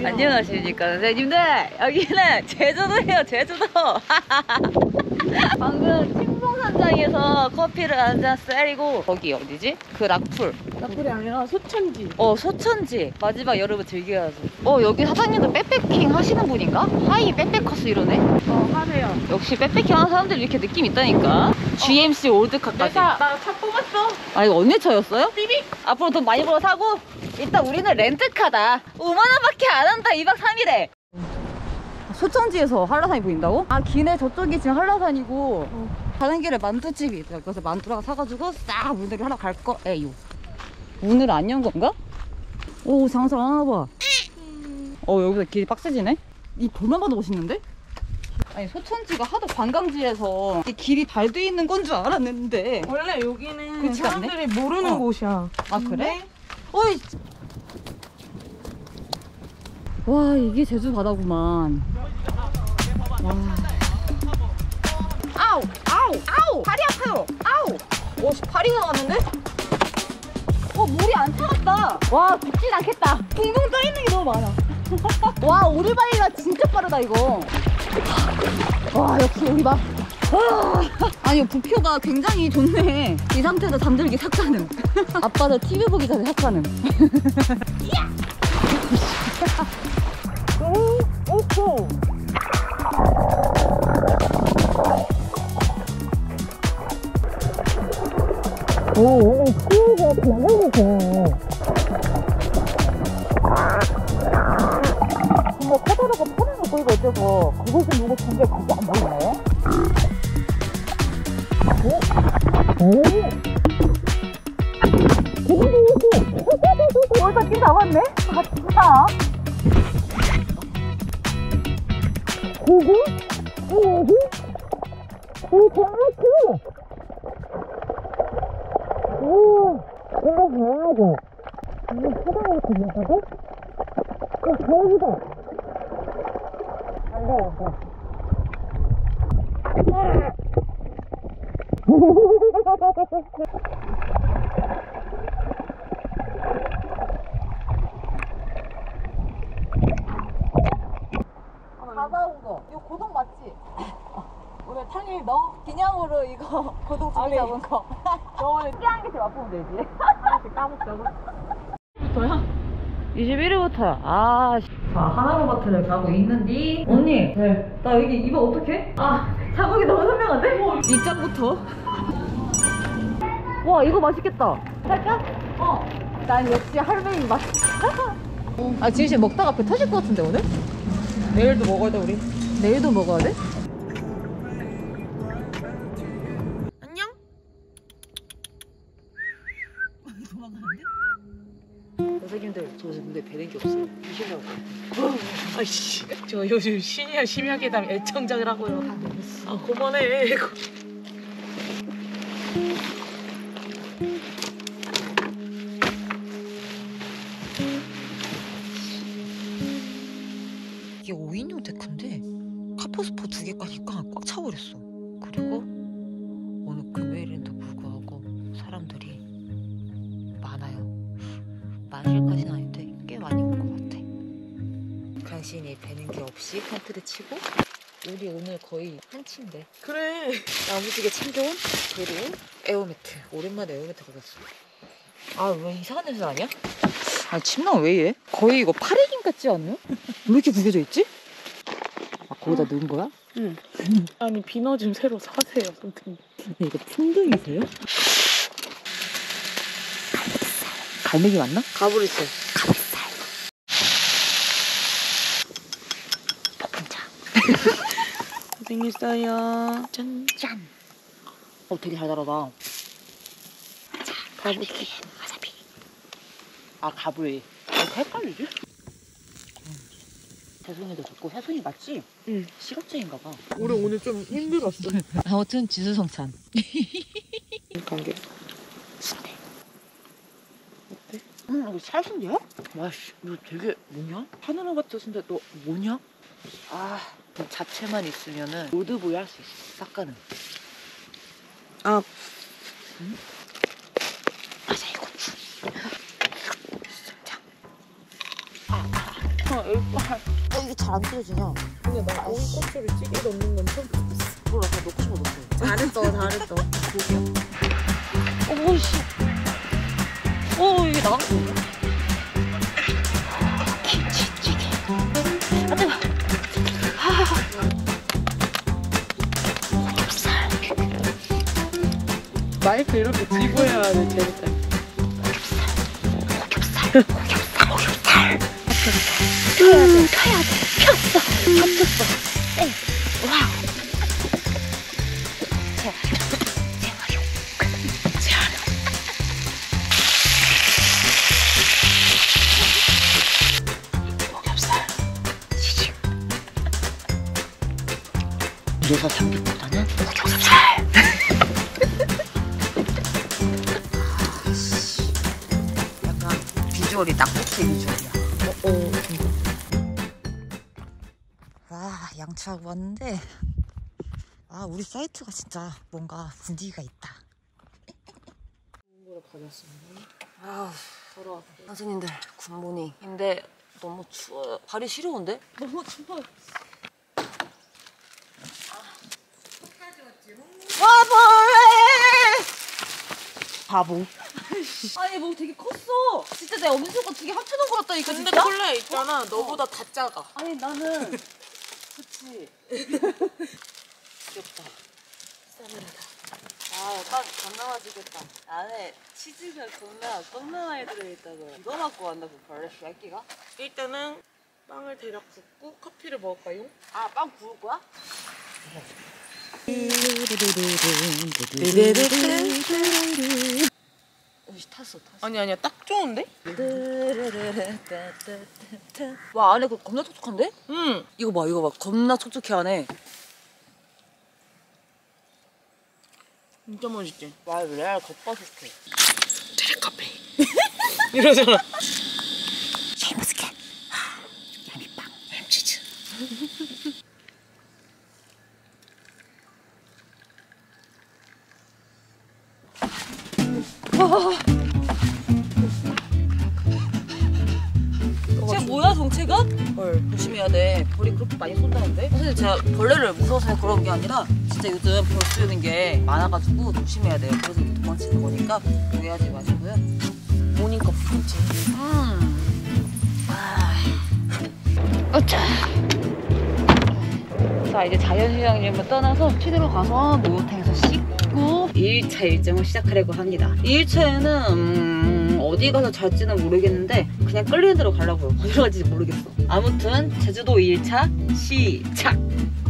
안녕하십니까 선생님들. 여기는 제주도예요. 제주도. 방금 침봉산장에서 커피를 한잔 쌀이고, 거기 어디지? 그 락풀. 나풀이 아니라 소천지. 소천지. 마지막 여름을 즐겨야죠. 여기 사장님도 백패킹 하시는 분인가? 하이 백패커스 이러네. 하세요. 역시 백패킹 하는 사람들이 이렇게 느낌 있다니까. GMC 올드카까지. 나 차 뽑았어. 아, 이거 언니 차였어요? 삐빅. 앞으로 돈 많이 벌어 사고. 일단 우리는 렌트카다. 5만원밖에 안 한다. 2박 3일에. 소천지에서 한라산이 보인다고? 아, 기내 저쪽이 지금 한라산이고 가는 길에 만두집이 있어요. 그래서 만두랑 사가지고 싹 문을 하러 갈 거예요. 문을 안 연 건가? 오, 장사 안 하나봐. 여기서 길이 빡세지네? 이 돌만 봐도 멋있는데? 아니, 소천지가 하도 관광지에서 길이 잘 돼 있는 건 줄 알았는데 원래 여기는 그렇지 않네? 사람들이 모르는 곳이야. 아, 그래? 어이. 와, 이게 제주 바다구만. 와. 아우! 아우! 아우! 발이 아파요! 아우! 발이 나갔는데? 물이 안 차갑다. 와, 죽진 않겠다. 붕붕 떠있는 게 너무 많아. 와, 오리발이가 진짜 빠르다, 이거. 와, 역시 오리발. 아니, 부표가 굉장히 좋네. 이 상태에서 잠들기 삭가능. 아빠들 TV 보기 전에 삭가능. 오호. 오늘 키우가 굉장히 좋아요. 정말 커다랗고 편한 거 보이고 어째서 그것은 누구 전개 그게 안 보이네. 어디서 끼 잡았네? 아, 진짜. 고기? 여기? 정말 커. 오, 이거 뭐하고? 이거 포장을 들려가고? 대기다. 안 돼, 안 돼. 가봐온 거. 이거 고동 맞지? 오늘 탕일 너? 기념으로 이거 고동 두개 아니. 잡은 거. 저번에 특이한 개씩 맛보면 되지. 하나씩 까먹자고. 부터야? 21일부터야. 자, 하나로마트를 가고 있는데. 언니. 네. 나 여기 입어 어떡해? 자국이 너무 선명한데? 입장부터. 와, 이거 맛있겠다. 살까? 난 역시 할머니 맛. 진심 먹다가 배 터질 것 같은데, 오늘? 내일도 먹어야 돼 우리. 내일도 먹어야 돼? 안녕. 선생님들, 저 근데 배는 게 없어요. 주시라고. 아이씨. 저 요즘 시니어 심야계담 애청작을 하고요. 그만해. 이게 5인용 데크인데 카포스포 2개 까니까 꽉 차버렸어. 그리고 오늘 금요일인데도 불구하고 사람들이 많아요. 만실까지는 아닌데 꽤 많이 온 것 같아. 간신히 배는 게 없이 텐트를 치고 우리 오늘 거의 한치인데 그래. 야무지게 챙겨온 그리고 에어매트. 오랜만에 에어매트 가졌어. 왜 이상한 냄새 나냐? 침낭 왜 이래? 거의 이거 파레긴 같지 않아요? 왜 이렇게 구겨져 있지? 거기다 넣은 거야? 응. 아니 비너 좀 새로 사세요 선생님. 이거 풍등이세요? 갈매기 맞나? 가브리살. 가브리살. 폭풍차. 고생했어요. 짠. 되게 달달하다. 가볼게. 와사비. 가브리. 헷갈리지? 새송이도 좋고. 새송이 맞지? 응. 시각장애인가 봐. 우리 오늘 좀 힘들었어. 아무튼 지수성찬. 관계. 순대. 어때? 이거 찰순대야? 와씨, 이거 되게 뭐냐? 하늘아바트 순대 너 뭐냐? 그 자체만 있으면은 로드보이 할 수 있어. 싹 가는. 응? 맞아, 이거. 쌈장. 일반. 이게 잘 안 뜯어지냐? 근데 나 오이 고추를 찌개 넣는 건 처음 봤어. 몰라, 그냥 넣고 싶어 넣었어. 잘했어. 오씨. 이게 나간 거 뭐야? 김치찌개. 안 돼. 마이크 이렇게 들고 해야 돼, 재밌다. 펴야 돼. 폈어. 겹쳤어. 와우. 그래서 삼겹보다는 오겹살. 약간 비주얼이 낙국새 비주얼이야. 와, 양치하고 왔는데 우리 사이트가 진짜 뭔가 분위기가 있다. 이거를 가졌습니다. 더러워. 선생님들 굿모닝. 근데 너무 추워요. 발이 시려운데? 너무 추워. 바보. 아니 뭐 되게 컸어. 진짜 내 엄지손가락 2개 합쳐놓은 거 같다니까. 근데 진짜? 콜라 있잖아. 너보다 다 작아. 아니 나는 그치. 귀엽다. 싸늘하다. 약간 겁나 맛있겠다. 안에 치즈가 겁나 많이 들어있다고요. 이거 갖고 왔나 그 벌레 새끼가? 일단은 빵을 대략 굽고 커피를 먹을까요? 빵 구울 거야? 탔어. 아니야. 딱 좋은데? 와, 안에 그 겁나 촉촉한데? 응. 이거 봐. 겁나 촉촉해 안에. 진짜 맛있지? 와, 레알 겉바속해. 드랙 카페. 이러잖아. 쉐이머스캔. 야미빵. 햄치즈. 쟤 뭐야 정체가? 헐. 조심해야 돼. 벌이 그렇게 많이 쏜다는데? 사실 제가 벌레를 무서워서 그런 게 아니라 진짜 요즘 벌 쏘이는 게 많아가지고 조심해야 돼요. 그래서 도망치는 거니까 오해하지 마시고요. 모닝 커피겠지. 자, 이제 자연휴양림을 떠나서 시내로 가서 목욕탕에서 씻고 2일차 일정을 시작하려고 합니다. 2일차에는 어디 가서 잘지는 모르겠는데 그냥 끌리는 대로 가려고요. 어디로 갈지 모르겠어. 아무튼 제주도 2일차 시작!